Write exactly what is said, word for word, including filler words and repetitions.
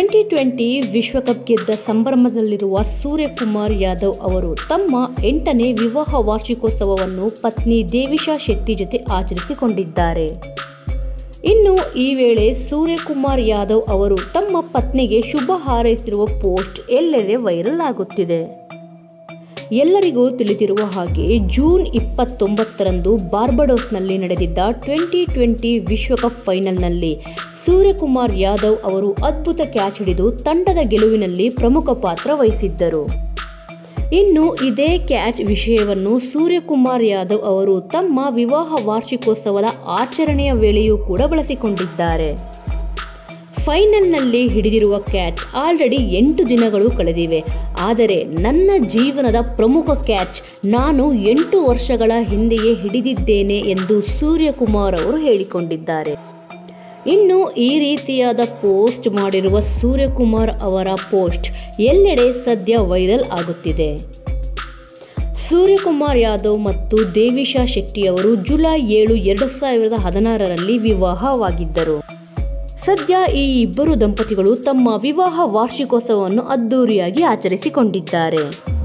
Twenty twenty ವಿಶ್ವಕಪ್ ಗೆದ್ದ ಸಂಭ್ರಮದಲ್ಲಿರುವ ಸೂರ್ಯಕುಮಾರ್ ಯಾದವ್ ಅವರು ತಮ್ಮ ಎಂಟನೇ ವಿವಾಹ ವಾರ್ಷಿಕೋತ್ಸವವನ್ನು ಪತ್ನಿ ದೇವಿಶಾ ಶೆಟ್ಟಿ ಜೊತೆ ಆಚರಿಸಿಕೊಂಡಿದ್ದಾರೆ. ಇನ್ನು ಈ ವೇಳೆ ಸೂರ್ಯಕುಮಾರ್ ಯಾದವ್ ಅವರು ತಮ್ಮ ಪತ್ನಿಗೆ ಶುಭ ಹಾರೈಸಿರುವ ಪೋಸ್ಟ್ ಎಲ್ಲೆಡೆ ವೈರಲ್ ಆಗುತ್ತಿದೆ. ಎಲ್ಲರಿಗೂ ತಿಳಿದಿರುವ ಹಾಗೆ ಜೂನ್ ಇಪ್ಪತ್ತೊಂಬತ್ತರಂದು ಬಾರ್ಬಡೋಸ್ನಲ್ಲಿ ನಡೆದಿದ್ದ ಟ್ವೆಂಟಿ ಟ್ವೆಂಟಿ ವಿಶ್ವಕಪ್ ಫೈನಲ್ನಲ್ಲಿ ಸೂರ್ಯಕುಮಾರ್ ಯಾದವ್ ಅವರು ಅದ್ಭುತ ಕ್ಯಾಚ್ ಹಿಡಿದು ತಂಡದ ಗೆಲುವಿನಲ್ಲಿ ಪ್ರಮುಖ ಪಾತ್ರ ವಹಿಸಿದ್ದರು. ಇನ್ನು ಇದೇ ಕ್ಯಾಚ್ ವಿಷಯವನ್ನು ಸೂರ್ಯಕುಮಾರ್ ಯಾದವ್ ಅವರು ತಮ್ಮ ವಿವಾಹ ವಾರ್ಷಿಕೋತ್ಸವದ ಆಚರಣೆಯ ವೇಳೆಯೂ ಕೂಡ ಬಳಸಿಕೊಂಡಿದ್ದಾರೆ. ಫೈನಲ್ನಲ್ಲಿ ಹಿಡಿದಿರುವ ಕ್ಯಾಚ್ ಆಲ್ರೆಡಿ ಎಂಟು ದಿನಗಳು ಕಳೆದಿವೆ. ಆದರೆ ನನ್ನ ಜೀವನದ ಪ್ರಮುಖ ಕ್ಯಾಚ್ ನಾನು ಎಂಟು ವರ್ಷಗಳ ಹಿಂದೆಯೇ ಹಿಡಿದಿದ್ದೇನೆ ಎಂದು ಸೂರ್ಯಕುಮಾರ್ ಅವರು ಹೇಳಿಕೊಂಡಿದ್ದಾರೆ. ಇನ್ನು ಈ ರೀತಿಯಾದ ಪೋಸ್ಟ್ ಮಾಡಿರುವ ಸೂರ್ಯಕುಮಾರ್ ಅವರ ಪೋಸ್ಟ್ ಎಲ್ಲೆಡೆ ಸದ್ಯ ವೈರಲ್ ಆಗುತ್ತಿದೆ. ಸೂರ್ಯಕುಮಾರ್ ಯಾದವ್ ಮತ್ತು ದೇವಿಶಾ ಶೆಟ್ಟಿ ಅವರು ಜುಲೈ ಏಳು ಎರಡು ಸಾವಿರದ ಹದಿನಾರರಲ್ಲಿ ವಿವಾಹವಾಗಿದ್ದರು. ಸದ್ಯ ಈ ಇಬ್ಬರು ದಂಪತಿಗಳು ತಮ್ಮ ವಿವಾಹ ವಾರ್ಷಿಕೋತ್ಸವವನ್ನು ಅದ್ದೂರಿಯಾಗಿ ಆಚರಿಸಿಕೊಂಡಿದ್ದಾರೆ.